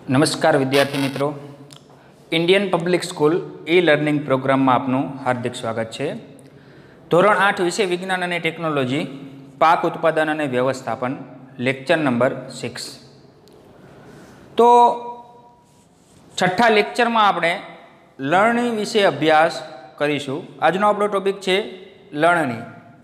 नमस्कार विद्यार्थी मित्रों, Indian public school e learning programme में आपनु हार्दिक स्वागत है। धोरण 8 विषय विज्ञान और टेक्नोलॉजी पाक उत्पादन और व्यवस्थापन लेक्चर नंबर 6। तो छठा लेक्चर में आपणे लर्निंग विषय अभ्यास करीशुं। आजनो आपणो टॉपिक है लर्निंग।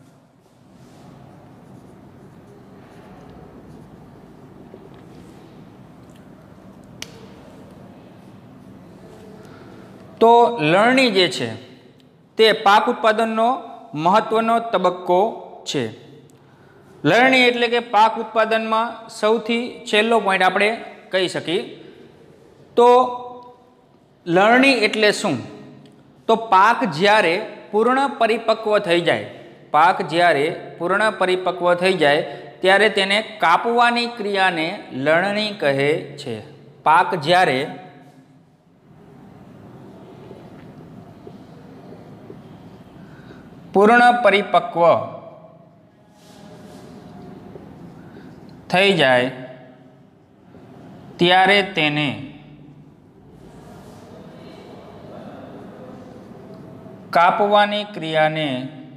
तो लणणी जे छे ते पाक उत्पादननो महत्वनो तबक्को छे। लणणी एटले के पाक उत्पादन में सौथी छेल्लो पॉइंट आपणे कही शकीए। तो लणणी एटले शुं? तो पाक ज्यारे पूर्ण परिपक्व थई जाए, पाक ज्यारे पूर्ण परिपक्व थई जाए त्यारे तेने कापवानी क्रियाने लणणी कहे छे। पाक ज्यारे पूर्ण परिपक्व थई जाए त्यारे तेने कापवानी क्रियाने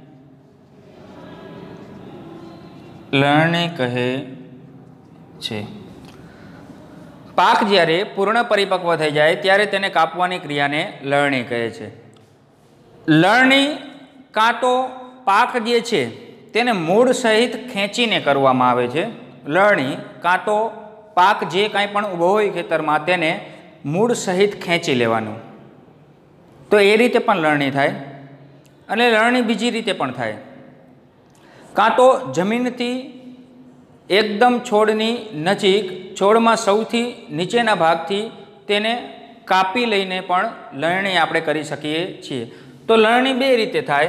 लणणी कहे छे। पाक ज्यारे पूर्ण परिपक्व थई जाए त्यारे तेने कापवानी क्रियाने लणणी कहे छे। लणणी कां तो पाक जे छे तेने मूळ सहित खेंचीने करवामां आवे छे। लणणी कां तो पाक जे कांई पण उभो होय खेतरमां तेने मूळ सहित खेंची लेवानुं। तो ए रीते पण लणणी थाय अने लणणी बीजी रीते पण थाय। कां तो जमीनथी एकदम छोड़नी नजीक छोड़मां सौथी नीचेना भागथी तेने कापी लईने पण लणणी आपणे करी शकीए छीए। तो लणणी बे रीते थाय।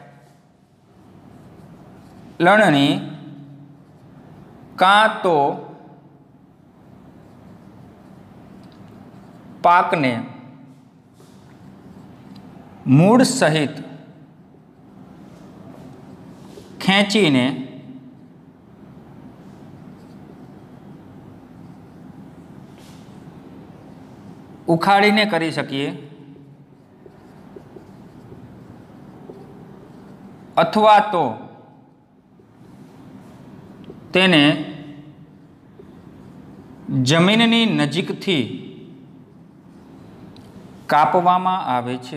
लणणी कां तो पाकने मूळ सहित खेंचीने उखाड़ीने करी शकीए अथवा तो तेने जमीननी नजीकथी कापवामां आवे छे।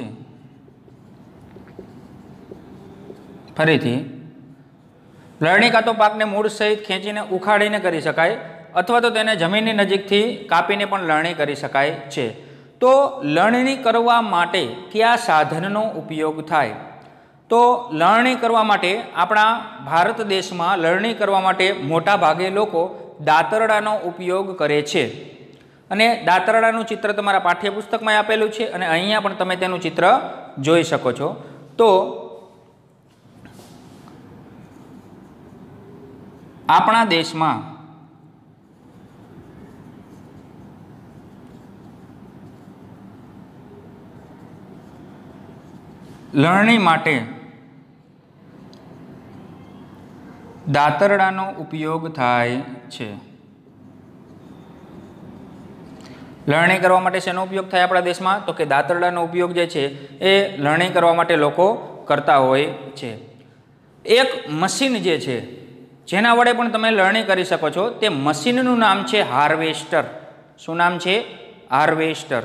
फरीथी लणणी कां तो पाकने मूळ सहित खेंचीने उखाड़ीने करी शकाय अथवा तो तेने जमीननी नजीकथी कापीने पण लणणी करी शकाय छे। तो लणणी करवा माटे क्या साधननो उपयोग थाय? तो लणणी करवा माटे आपणा भारत देश में लणणी करवा माटे मोटा भागे लोको दातरडानो उपयोग करे छे। अने दातरडानुं चित्र तमारा पाठ्यपुस्तक में आपेलुं छे अने अहींया पण तमे तेनुं चित्र जोई शको छो। तो आपणा देश में लणणी माटे दातरडानो उपयोग थाय छे। लणणी करवा माटे शेनो उपयोग थाय आपणा देश में? तो कि दातरडानो उपयोग जे छे ए लणणी करवा माटे लोको करता होय छे। एक मशीन जे छे जेना वडे पण तमे लणणी करी शको छो ते मशीननुं नाम छे हार्वेस्टर। शुं नाम छे? हार्वेस्टर।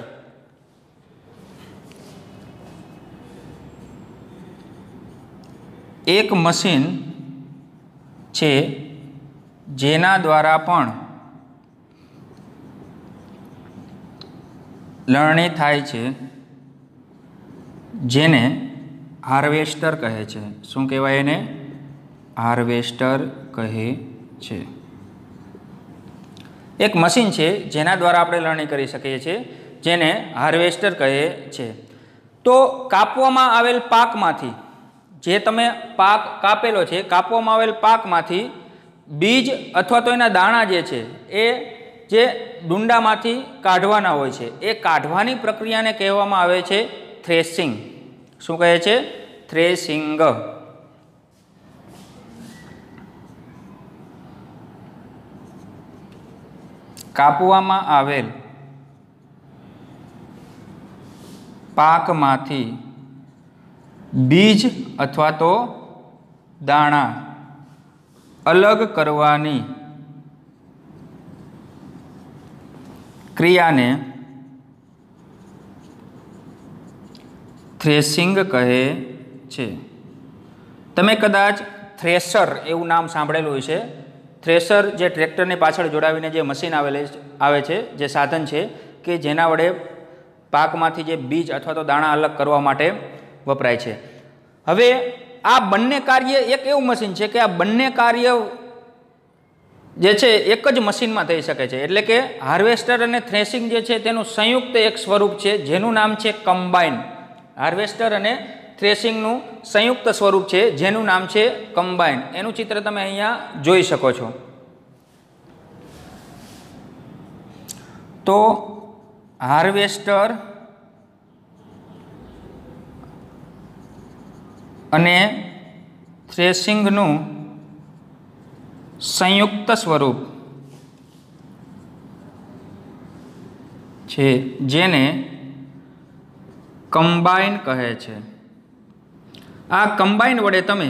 एक मशीन छे जेना द्वारा पण लणणी थाय छे जेने हार्वेस्टर कहे छे। शुं कहेवाय एने? हार्वेस्टर कहे छे। एक मशीन छे जेना द्वारा आपणे लणणी करी शकीए छीए जेने हार्वेस्टर कहे छे। तो कापवामां आवेल पाकमांथी जे तमे पाक कापेलो छे, कापवामां आवेल पाकमांथी बीज अथवा तो एना दाणा जे छे ए जे डूंडामांथी काढवाना होय छे ए काढवानी प्रक्रियाने कहेवामां आवे छे थ्रेसिंग। शुं कहे छे? थ्रेसिंग। कापवामां आवेल પાકમાંથી બીજ અથવા તો દાણા અલગ કરવાની ક્રિયાને થ્રેસિંગ કહે છે. તમે કદાચ થ્રેશર એવું નામ સાંભળેલું હશે. થ્રેશર જે ટ્રેક્ટરની પાછળ જોડાવીને જે મશીન આવે છે, જે સાધન છે કે જેના વડે પાકમાંથી જે બીજ અથવા તો દાણા અલગ કરવા માટે વપરાય છે. હવે આ બંને કાર્ય એક એવું મશીન છે કે આ બંને કાર્ય જે છે એક જ મશીનમાં થઈ શકે છે. એટલે કે હાર્વેસ્ટર અને થ્રેશિંગ જે છે તેનું સંયુક્ત એક સ્વરૂપ છે જેનું નામ છે કમ્બાઇન. હાર્વેસ્ટર અને થ્રેશિંગનું સંયુક્ત સ્વરૂપ છે જેનું નામ છે કમ્બાઇન. એનું ચિત્ર તમે અહીંયા જોઈ શકો છો. તો હાર્વેસ્ટર અને થ્રેશિંગનું સંયુક્ત સ્વરૂપ છે જેને કમ્બાઇન કહે છે. આ કમ્બાઇન વડે તમે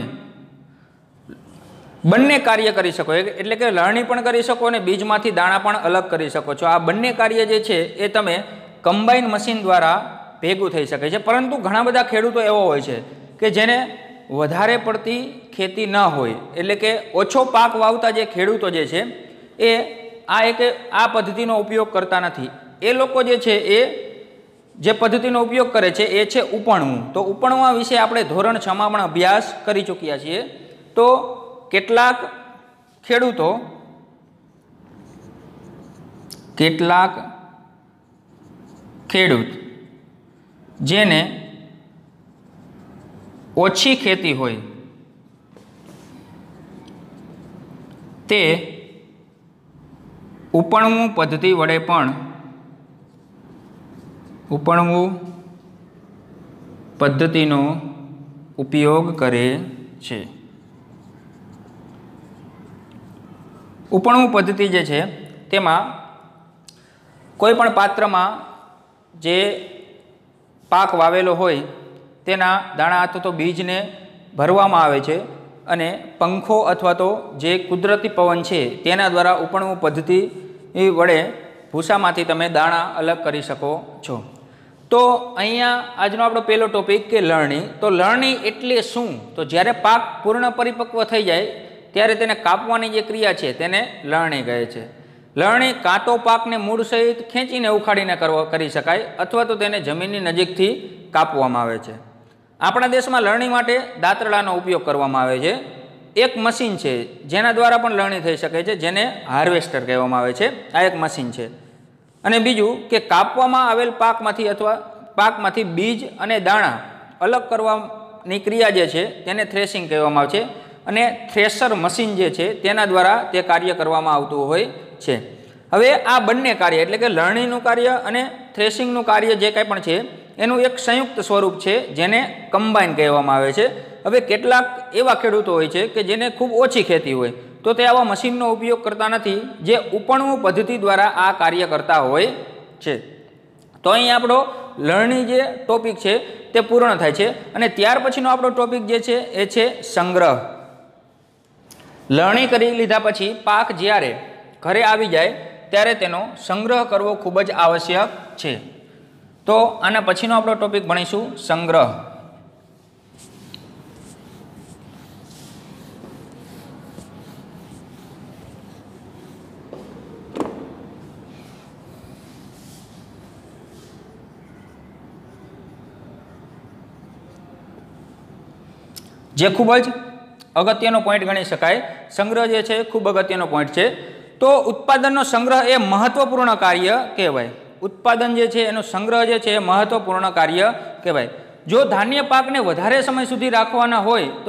બંને કાર્ય કરી શકો, એટલે કે લણણી પણ કરી શકો અને બીજમાંથી દાણા પણ અલગ કરી શકો છો. આ બંને કાર્ય જે છે એ તમે કમ્બાઇન મશીન દ્વારા ભેગું થઈ શકે છે. પરંતુ ઘણા બધા ખેડૂતો એવો હોય છે કે જેને વધારે પડતી ખેતી ન હોય, એટલે કે ઓછો પાક વાવતા જે ખેડૂતો જે છે એ આ પદ્ધતિનો ઉપયોગ કરતા નથી. એ લોકો જે છે એ જે પદ્ધતિનો ઉપયોગ કરે છે એ છે ઉપણવું. તો ઉપણવા વિશે આપણે ધોરણ 6માં પણ અભ્યાસ કરી ચૂક્યા છીએ. તો કેટલાક ખેડૂત જેને ઓછી ખેતી હોય તે ઉપણવું પદ્ધતિ વડે પણ ઉપણવું પદ્ધતિનો ઉપયોગ કરે છે. ઉપણવું પદ્ધતિ જે છે તેમાં કોઈ પણ પાત્રમાં જે પાક વાવેલો હોય તેના દાણા અથવા તો બીજને ભરવામાં આવે છે અને પંખો અથવા તો જે કુદરતી પવન છે તેના દ્વારા ઉપણવું પદ્ધતિ વડે ભૂસામાંથી તમે દાણા અલગ કરી શકો છો. તો અહીંયા આજનો આપણો પહેલો ટોપિક કે લણણી. તો લણણી એટલે શું? તો જ્યારે પાક પૂર્ણ પરિપક્વ થઈ જાય ત્યારે તેને કાપવાની જે ક્રિયા છે તેને લણણી કહે છે. લણણી કાં તો પાકને મૂળ સહિત ખેંચીને ઉખાડીને કરી શકાય અથવા તો તેને જમીનની નજીકથી કાપવામાં આવે છે. આપણા દેશમાં લણણી માટે દાંતરડાનો ઉપયોગ કરવામાં આવે છે. એક મશીન છે જેના દ્વારા પણ લણણી થઈ શકે છે જેને હાર્વેસ્ટર કહેવામાં આવે છે. આ એક મશીન છે. અને બીજું કે કાપવામાં આવેલ પાકમાંથી બીજ અને દાણા અલગ કરવાની ક્રિયા જે છે તેને થ્રેશિંગ કહેવામાં આવે છે. અને થ્રેશર મશીન જે છે તેના દ્વારા તે કાર્ય કરવામાં આવતું હોય છે. હવે આ બંને કાર્ય એટલે કે લણણીનું કાર્ય અને થ્રેશિંગનું કાર્ય જે કંઈ પણ છે એનું એક સંયુક્ત સ્વરૂપ છે જેને કમ્બાઇન કહેવામાં આવે છે. હવે કેટલાક એવા ખેડૂતો હોય છે કે જેને ખૂબ ઓછી ખેતી હોય તો તે આવા મશીનનો ઉપયોગ કરતા નથી જે ઉપણવું પદ્ધતિ દ્વારા આ કાર્ય કરતા હોય છે. તો અહીં આપણો લણણી જે ટોપિક છે તે પૂર્ણ થાય છે. અને ત્યાર પછીનો આપણો ટોપિક જે છે એ છે સંગ્રહ. લણણી કરી લીધા પછી પાક જ્યારે ઘરે આવી જાય ત્યારે તેનો સંગ્રહ કરવો ખૂબ જ આવશ્યક છે. તો આના પછીનો આપણો ટોપિક ભણીશું સંગ્રહ. જે ખૂબ જ અગત્યનો પોઈન્ટ ગણી શકાય. સંગ્રહ જે છે ખૂબ અગત્યનો પોઈન્ટ છે. તો ઉત્પાદનનો સંગ્રહ એ મહત્વપૂર્ણ કાર્ય કહેવાય. ઉત્પાદન જે છે એનો સંગ્રહ જે છે એ મહત્વપૂર્ણ કાર્ય કહેવાય. જો ધાન્ય પાકને વધારે સમય સુધી રાખવાના હોય તો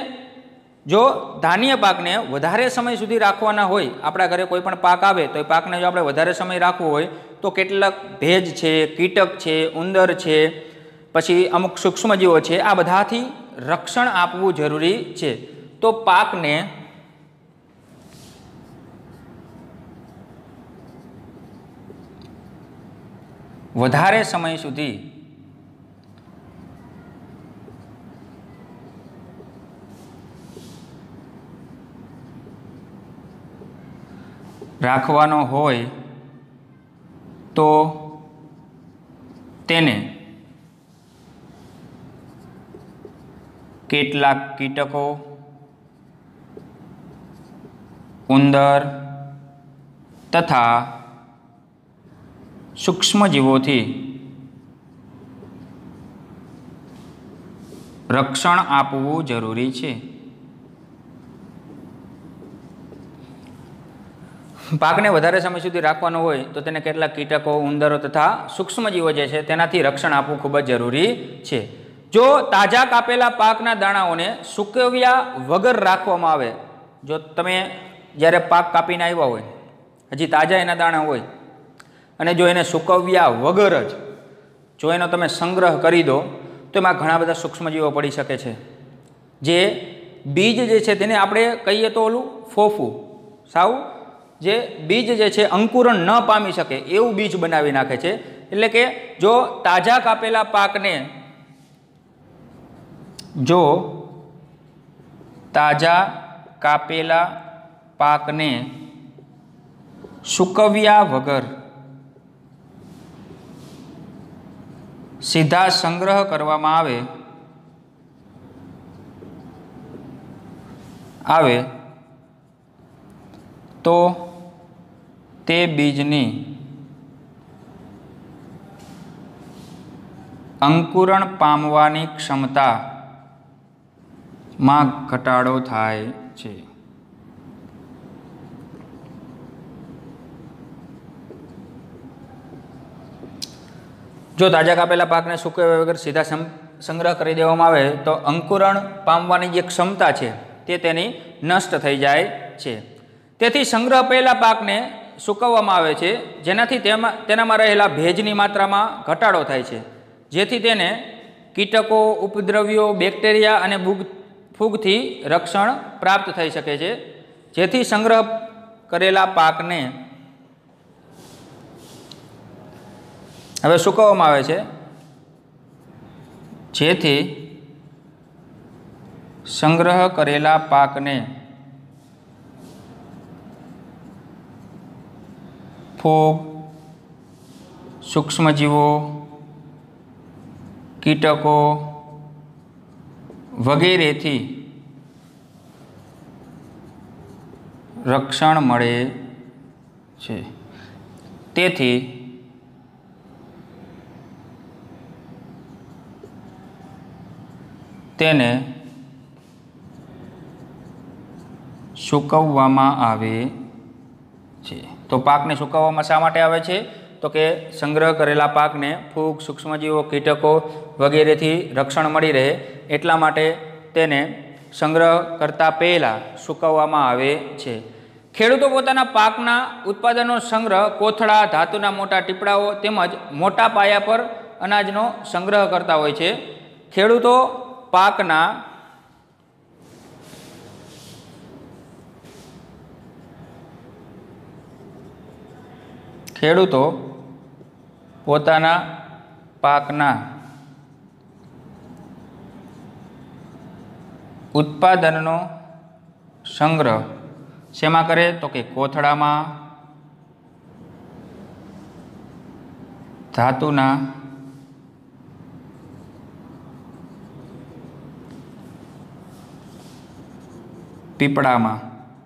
આપણા ઘરે કોઈ પણ પાક આવે તો એ પાકને જો આપણે વધારે સમય રાખવો હોય તો કેટલાક ભેજ છે, કીટક છે, ઉંદર છે, પછી અમુક સૂક્ષ્મજીવો છે, આ બધાથી રક્ષણ આપવું જરૂરી છે. તો પાકને વધારે સમય સુધી રાખવાનો હોય તો તેને કેટલાક કીટકો, ઉંદર તથા સૂક્ષ્મજીવોથી રક્ષણ આપવું જરૂરી છે. પાકને વધારે સમય સુધી રાખવાનો હોય તો તેને કેટલાક કીટકો, ઉંદરો તથા સૂક્ષ્મજીવો જે છે તેનાથી રક્ષણ આપવું ખૂબ જ જરૂરી છે. જો તાજા કાપેલા પાકના દાણાઓને સૂકવ્યા વગર રાખવામાં આવે, જો તમે જ્યારે પાક કાપીને આવ્યા હોય, હજી તાજા એના દાણા હોય અને જો એને સૂકવ્યા વગર જ જો એનો તમે સંગ્રહ કરી દો તો એમાં ઘણા બધા સૂક્ષ્મજીવો પડી શકે છે. જે બીજ જે છે તેને આપણે કહીએ તો ઓલું ફોફું, સાવ જે બીજ જે છે અંકુરણ ન પામી શકે એવું બીજ બનાવી નાખે છે. એટલે કે જો તાજા કાપેલા પાકને સૂકવ્યા વગર સીધા સંગ્રહ કરવામાં આવે તો તે બીજની અંકુરણ પામવાની ક્ષમતામાં ઘટાડો થાય છે. જો તાજા કાપેલા પાકને સૂકવ્યા વગર સીધા સંગ્રહ કરી દેવામાં આવે તો અંકુરણ પામવાની જે ક્ષમતા છે તે તેની નષ્ટ થઈ જાય છે. તેથી સંગ્રહ પહેલા પાકને સૂકવવામાં આવે છે, જેનાથી તેનામાં રહેલા ભેજની માત્રામાં ઘટાડો થાય છે, જેથી તેને કીટકો, ઉપદ્રવ્યો, બેક્ટેરિયા અને ફૂગથી રક્ષણ પ્રાપ્ત થઈ શકે છે. જેથી સંગ્રહ કરેલા પાકને હવે સૂકવવામાં આવે છે, જેથી સંગ્રહ કરેલા પાકને ફૂગ, સૂક્ષ્મજીવો, કીટકો વગેરેથી રક્ષણ મળે છે. તેથી તેને સૂકવવામાં આવે છે. તો પાકને સૂકવવામાં શા માટે આવે છે? તો કે સંગ્રહ કરેલા પાકને ફૂગ, સૂક્ષ્મજીવો, કીટકો વગેરેથી રક્ષણ મળી રહે એટલા માટે તેને સંગ્રહ કરતા પહેલાં સૂકવવામાં આવે છે. ખેડૂતો પોતાના પાકના ઉત્પાદનનો સંગ્રહ કોથળા, ધાતુના મોટા ટીપડાઓ તેમજ મોટા પાયા પર અનાજનો સંગ્રહ કરતા હોય છે. ખેડૂતો પોતાના પાકના ઉત્પાદનનો સંગ્રહ શેમાં કરે? તો કે કોથળામાં, ધાતુના પીપળામાં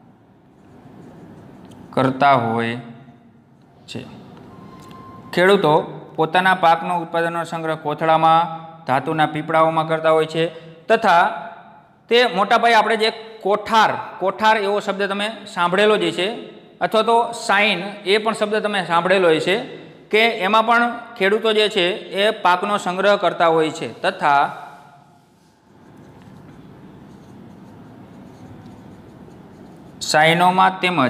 કરતા હોય છે. ખેડૂતો પોતાના પાકનો ઉત્પાદનનો સંગ્રહ કોથળામાં, ધાતુના પીપળાઓમાં કરતા હોય છે તથા તે મોટા પાયે આપણે જે કોઠાર એવો શબ્દ તમે સાંભળેલો જ છે, અથવા તો સાઈન એ પણ શબ્દ તમે સાંભળેલો છે કે એમાં પણ ખેડૂતો જે છે એ પાકનો સંગ્રહ કરતા હોય છે. તથા સાઈનોમાં તેમજ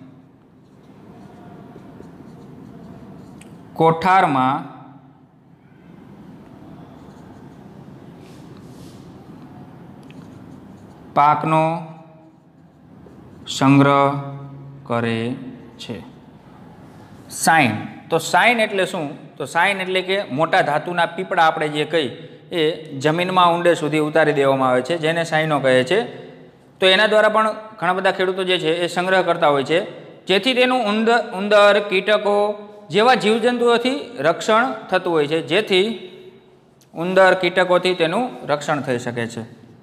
કોઠારમાં પાકનો સંગ્રહ કરે છે. સાઈન, તો સાઈન એટલે શું? તો સાઈન એટલે કે મોટા ધાતુના પીપળા આપણે જે કહી એ જમીનમાં ઊંડે સુધી ઉતારી દેવામાં આવે છે, જેને સાઈનો કહે છે. તો એના દ્વારા પણ ઘણા બધા ખેડૂતો જે છે એ સંગ્રહ કરતા હોય છે. જેથી તેનું ઉંદર કીટકો જેવા જીવજંતુઓથી રક્ષણ થતું હોય છે, જેથી ઉંદર કીટકોથી તેનું રક્ષણ થઈ શકે છે.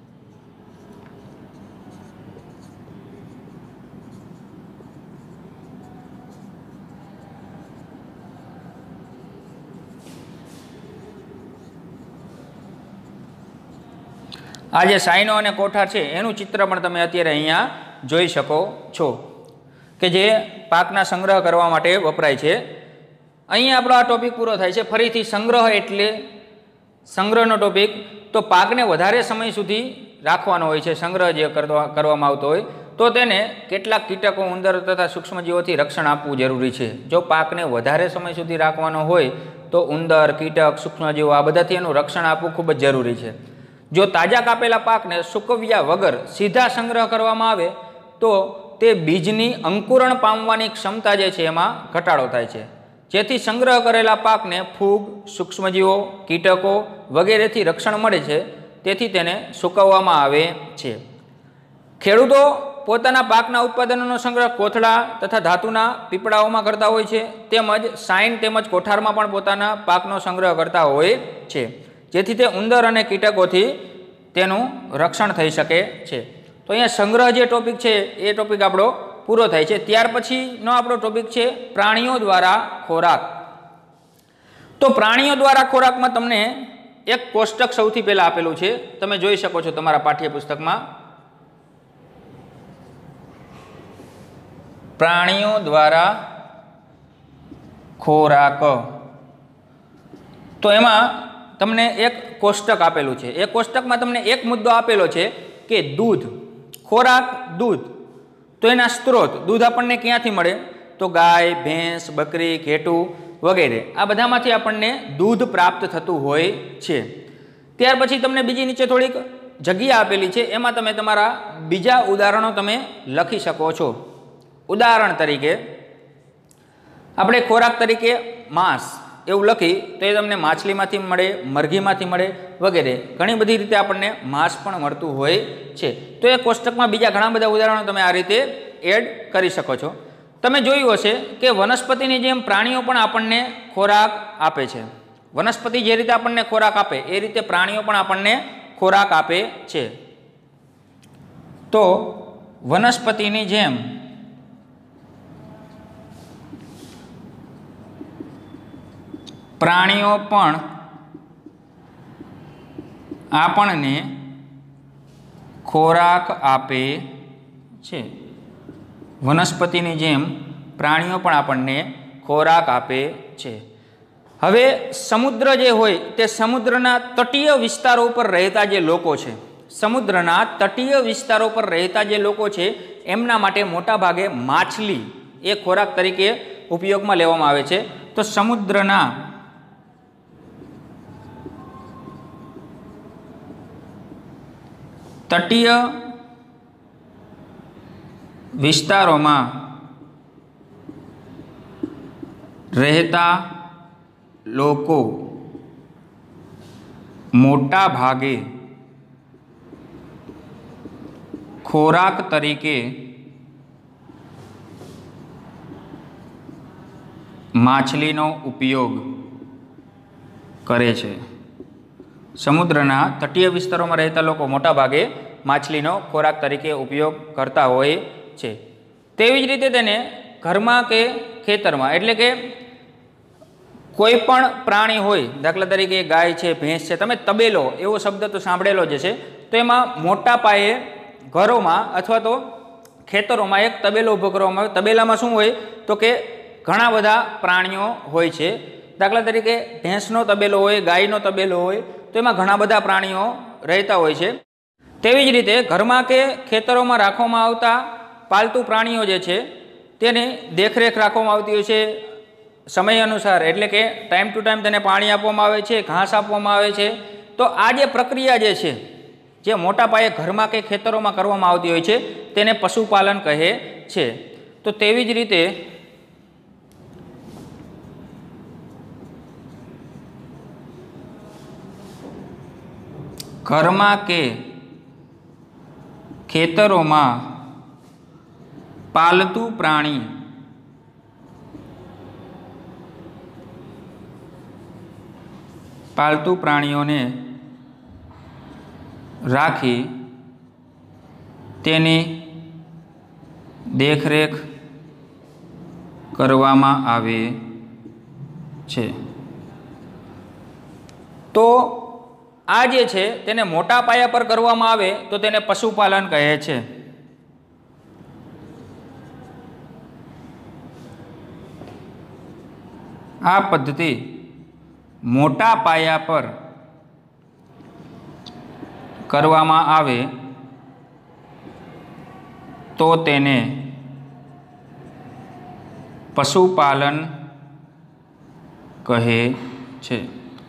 આ જે સાયનો અને કોઠાર છે એનું ચિત્ર પણ તમે અત્યારે અહીંયા જોઈ શકો છો કે જે પાકના સંગ્રહ કરવા માટે વપરાય છે. અહીંયા આપણો આ ટોપિક પૂરો થાય છે. ફરીથી સંગ્રહ એટલે સંગ્રહનો ટોપિક તો પાકને વધારે સમય સુધી રાખવાનો હોય છે. સંગ્રહ જે કરવામાં આવતો હોય તો તેને કેટલાક કીટકો, ઉંદર તથા સૂક્ષ્મજીવોથી રક્ષણ આપવું જરૂરી છે. જો પાકને વધારે સમય સુધી રાખવાનો હોય તો ઉંદર, કીટક, સૂક્ષ્મજીવો આ બધાથી એનું રક્ષણ આપવું ખૂબ જ જરૂરી છે. જો તાજા કાપેલા પાકને સૂકવ્યા વગર સીધા સંગ્રહ કરવામાં આવે તો તે બીજની અંકુરણ પામવાની ક્ષમતા જે છે એમાં ઘટાડો થાય છે, જેથી સંગ્રહ કરેલા પાકને ફૂગ, સૂક્ષ્મજીવો, કીટકો વગેરેથી રક્ષણ મળે છે. તેથી તેને સૂકવવામાં આવે છે. ખેડૂતો પોતાના પાકના ઉત્પાદનોનો સંગ્રહ કોથળા તથા ધાતુના પીપળાઓમાં કરતા હોય છે, તેમજ સાયન તેમજ કોઠારમાં પણ પોતાના પાકનો સંગ્રહ કરતા હોય છે, જેથી તે ઉંદર અને કીટકોથી તેનું રક્ષણ થઈ શકે છે. તો અહીંયા સંગ્રહ જે ટોપિક છે એ ટોપિક આપણો પૂરો થાય છે. ત્યાર પછીનો આપણો ટોપિક છે પ્રાણીઓ દ્વારા ખોરાક. તો પ્રાણીઓ દ્વારા ખોરાકમાં તમને એક કોષ્ટક સૌથી પહેલાં આપેલું છે, તમે જોઈ શકો છો તમારા પાઠ્યપુસ્તકમાં. પ્રાણીઓ દ્વારા ખોરાક. તો એમાં તમને એક કોષ્ટક આપેલું છે. એ કોષ્ટકમાં તમને એક મુદ્દો આપેલો છે કે દૂધ, ખોરાક, દૂધ. તો એના સ્ત્રોત, દૂધ આપણને ક્યાંથી મળે? તો ગાય, ભેંસ, બકરી, ઘેટું વગેરે આ બધામાંથી આપણને દૂધ પ્રાપ્ત થતું હોય છે. ત્યાર પછી તમને બીજી નીચે થોડીક જગ્યા આપેલી છે, એમાં તમે તમારા બીજા ઉદાહરણો તમે લખી શકો છો. ઉદાહરણ તરીકે આપણે ખોરાક તરીકે માંસ એવું લખી તો એ તમને માછલીમાંથી મળે, મરઘીમાંથી મળે વગેરે ઘણી બધી રીતે આપણને માંસ પણ મળતું હોય છે. તો એ કોષ્ટકમાં બીજા ઘણા બધા ઉદાહરણો તમે આ રીતે એડ કરી શકો છો. તમે જોયું હશે કે વનસ્પતિની જેમ પ્રાણીઓ પણ આપણને ખોરાક આપે છે. વનસ્પતિ જે રીતે આપણને ખોરાક આપે એ રીતે પ્રાણીઓ પણ આપણને ખોરાક આપે છે. તો વનસ્પતિની જેમ પ્રાણીઓ પણ આપણને ખોરાક આપે છે. વનસ્પતિની જેમ પ્રાણીઓ પણ આપણને ખોરાક આપે છે. હવે સમુદ્ર જે હોય તે સમુદ્રના તટીય વિસ્તારો પર રહેતા જે લોકો છે, સમુદ્રના તટીય વિસ્તારો પર રહેતા જે લોકો છે એમના માટે મોટા ભાગે માછલી એ ખોરાક તરીકે ઉપયોગમાં લેવામાં આવે છે. તો સમુદ્રના તટીય વિસ્તારોમાં રહેતા લોકો મોટા ભાગે ખોરાક તરીકે માછલીનો ઉપયોગ કરે છે. સમુદ્રના તટીય વિસ્તારોમાં રહેતા લોકો મોટા ભાગે માછલીનો ખોરાક તરીકે ઉપયોગ કરતા હોય છે. તેવી જ રીતે તેને ઘરમાં કે ખેતરમાં, એટલે કે કોઈ પણ પ્રાણી હોય, દાખલા તરીકે ગાય છે, ભેંસ છે, તમે તબેલો એવો શબ્દ તો સાંભળેલો જ છે. તો એમાં મોટા પાયે ઘરોમાં અથવા તો ખેતરોમાં એક તબેલો ઊભો કરવામાં આવે. તબેલામાં શું હોય તો કે ઘણા બધા પ્રાણીઓ હોય છે. દાખલા તરીકે ભેંસનો તબેલો હોય, ગાયનો તબેલો હોય, તો એમાં ઘણા બધા પ્રાણીઓ રહેતા હોય છે. તેવી જ રીતે ઘરમાં કે ખેતરોમાં રાખવામાં આવતા પાલતુ પ્રાણીઓ જે છે તેની દેખરેખ રાખવામાં આવતી હોય છે સમય અનુસાર, એટલે કે ટાઈમ ટુ ટાઈમ તેને પાણી આપવામાં આવે છે, ઘાસ આપવામાં આવે છે. તો આ જે પ્રક્રિયા જે છે, જે મોટા પાયે ઘરમાં કે ખેતરોમાં કરવામાં આવતી હોય છે તેને પશુપાલન કહે છે. તો તેવી જ રીતે ઘરમાં કે ખેતરોમાં પાલતુ પ્રાણી પાલતુ પ્રાણીઓને રાખી તેની દેખરેખ કરવામાં આવે છે. તો આ જે છે તેને મોટા પાયા પર કરવામાં આવે તો તેને પશુપાલન કહે છે. આ પદ્ધતિ મોટા પાયા પર કરવામાં આવે તો તેને પશુપાલન કહે છે.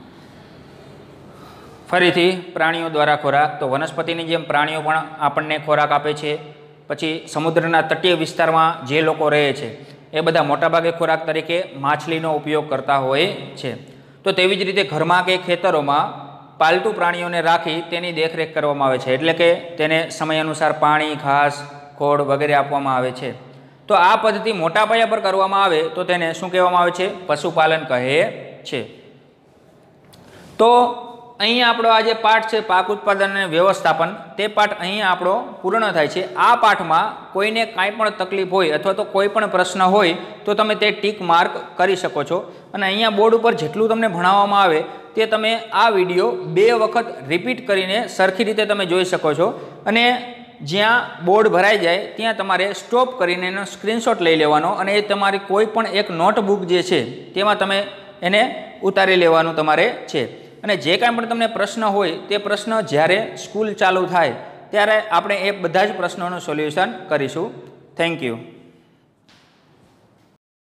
ફરીથી પ્રાણીઓ દ્વારા ખોરાક, તો વનસ્પતિની જેમ પ્રાણીઓ પણ આપણને ખોરાક આપે છે. પછી સમુદ્રના તટીય વિસ્તારમાં જે લોકો રહે છે એ બધા મોટાભાગે ખોરાક તરીકે માછલીનો ઉપયોગ કરતા હોય છે. તો તેવી જ રીતે ઘરમાં કે ખેતરોમાં પાલતુ પ્રાણીઓને રાખી તેની દેખરેખ કરવામાં આવે છે, એટલે કે તેને સમય અનુસાર પાણી, ઘાસ, ખોળ વગેરે આપવામાં આવે છે. તો આ પદ્ધતિ મોટા પાયા પર કરવામાં આવે તો તેને શું કહેવામાં આવે છે? પશુપાલન કહે છે. તો અહીંયા આપણો આ જે પાઠ છે પાક ઉત્પાદન અને વ્યવસ્થાપન, તે પાઠ અહીંયા આપણો પૂર્ણ થાય છે. આ પાઠમાં કોઈને કાંઈ પણ તકલીફ હોય અથવા તો કોઈ પણ પ્રશ્ન હોય તો તમે તે ટીક માર્ક કરી શકો છો. અને અહીંયા બોર્ડ ઉપર જેટલું તમને ભણાવવામાં આવે તે તમે આ વિડીયો 2 વખત રિપીટ કરીને સરખી રીતે તમે જોઈ શકો છો. અને જ્યાં બોર્ડ ભરાઈ જાય ત્યાં તમારે સ્ટોપ કરીને એનો સ્ક્રીનશોટ લઈ લેવાનો અને એ તમારી કોઈ પણ એક નોટબુક જે છે તેમાં તમે એને ઉતારી લેવાનું તમારે છે. અને જે કાંઈ પણ તમને પ્રશ્ન હોય તે પ્રશ્ન જ્યારે સ્કૂલ ચાલુ થાય ત્યારે આપણે એ બધા જ પ્રશ્નોનું સોલ્યુશન કરીશું. Thank you.